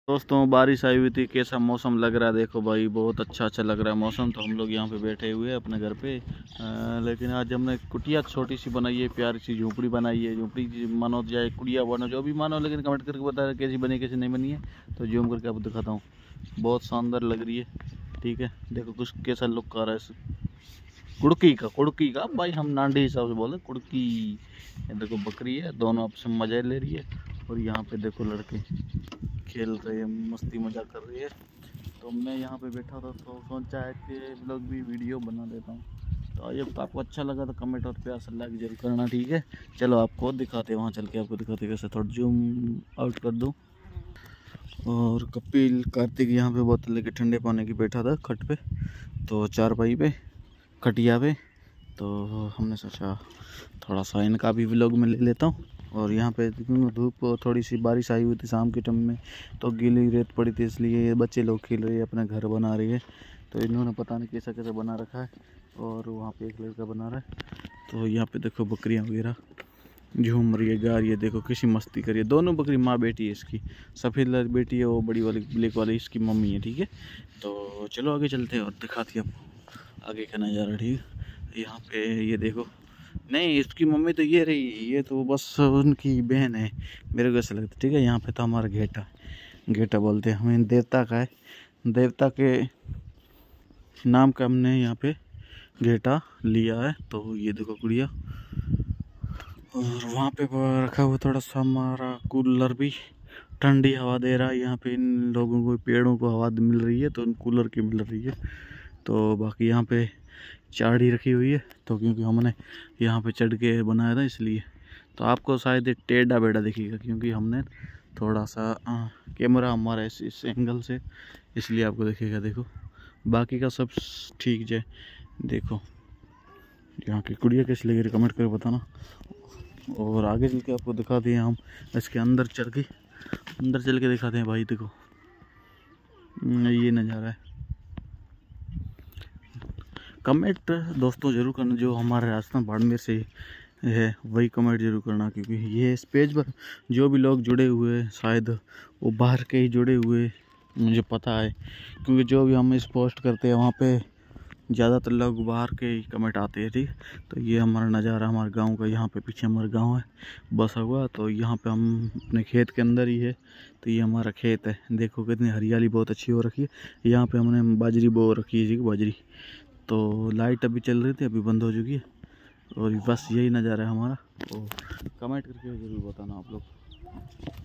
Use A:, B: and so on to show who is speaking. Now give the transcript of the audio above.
A: दोस्तों बारिश आई हुई थी, कैसा मौसम लग रहा है देखो भाई, बहुत अच्छा लग रहा है मौसम। तो हम लोग यहाँ पे बैठे हुए हैं अपने घर पे। लेकिन आज हमने कुटिया छोटी सी बनाई है, प्यारी सी झोपड़ी बनाई है। झोपड़ी मानो जाए कुटिया बनो, जो भी मानो, लेकिन कमेंट करके बता कैसी बनी कैसी नहीं बनी है। तो जूम करके आपको दिखाता हूँ, बहुत शानदार लग रही है। ठीक है, देखो कुछ कैसा लुक आ रहा है। कुड़की का भाई, हम नांडी हिसाब से बोले कुड़की। ये देखो बकरी है, दोनों आपस में मजा ले रही है। और यहाँ पे देखो लड़के खेल रहे हैं, मस्ती मजाक कर रही है। तो मैं यहाँ पे बैठा था तो सोचा है कि लोग भी वीडियो बना देता हूँ। तो जब आपको अच्छा लगा तो कमेंट और प्यार से लाइक जरूर करना। ठीक है, चलो आपको दिखाते हैं, वहाँ चल के आपको दिखाते कैसे। थोड़ा जूम आउट कर दूँ। और कपिल कार्तिक यहाँ पे बोतल लेके ठंडे पानी की बैठा था खट पे, तो चारपाई पे, खटिया पे। तो हमने सोचा थोड़ा सा इनका भी व्लॉग में ले लेता हूँ। और यहाँ पे धूप, थोड़ी सी बारिश आई हुई थी शाम के टाइम में, तो गीली रेत पड़ी थी, इसलिए ये बच्चे लोग खेल रहे हैं, अपना घर बना रही है। तो इन्होंने पता नहीं कैसा कैसा बना रखा है। और वहाँ पे एक लड़का बना रहा है। तो यहाँ पे देखो बकरियाँ वगैरह झूम रही है, गा रही है, देखो किसी मस्ती करी है। दोनों बकरी माँ बेटी है इसकी, सफ़ेद बेटी है, वो बड़ी वाली ब्लैक वाली इसकी मम्मी है। ठीक है, तो चलो आगे चलते हैं और दिखाती है आपको आगे का नज़ारा। ठीक है, यहाँ पे ये देखो, नहीं इसकी मम्मी तो ये रही, ये तो बस उनकी बहन है, मेरे को ऐसा लगता है। ठीक है, यहाँ पे तो हमारा घेटा बोलते हैं हमें, देवता का है, देवता के नाम का हमने यहाँ पे घेटा लिया है। तो ये देखो गुड़िया, और वहाँ पे रखा हुआ थोड़ा सा हमारा कूलर भी, ठंडी हवा दे रहा है। यहाँ पे इन लोगों को, पेड़ों को हवा मिल रही है, तो इन कूलर की मिल रही है। तो बाकी यहाँ पे चाड़ी रखी हुई है, तो क्योंकि हमने यहाँ पे चढ़ के बनाया था इसलिए। तो आपको शायद ये टेढ़ा बेढ़ा दिखेगा, क्योंकि हमने थोड़ा सा कैमरा हमारा इस एंगल से, इसलिए आपको दिखेगा। देखो बाकी का सब ठीक है। देखो यहाँ की कुड़िया कैसी लगी कमेंट करके बताना। और आगे चल के आपको दिखाते हैं हम, इसके अंदर चल के दिखाते हैं भाई। देखो ये नज़ारा है। कमेंट दोस्तों ज़रूर करना, जो हमारे राजस्थान बाड़मेर से है वही कमेंट जरूर करना, क्योंकि ये इस पेज पर जो भी लोग जुड़े हुए शायद वो बाहर के ही जुड़े हुए, मुझे पता है। क्योंकि जो भी हम इस पोस्ट करते हैं वहाँ पे ज़्यादातर लोग बाहर के ही कमेंट आते हैं। ठीक, तो ये हमारा नज़ारा हमारे गांव का, यहाँ पे पीछे हमारा गांव है बसा हुआ। तो यहाँ पे हम अपने खेत के अंदर ही है। तो ये हमारा खेत है, देखो कितनी हरियाली बहुत अच्छी हो रखी है। यहाँ पे हमने बाजरी बो रखी है जी, बाजरी। तो लाइट अभी चल रही थी, अभी बंद हो चुकी है। और बस यही नज़ारा है हमारा। तो कमेंट करके ज़रूर बताना आप लोग।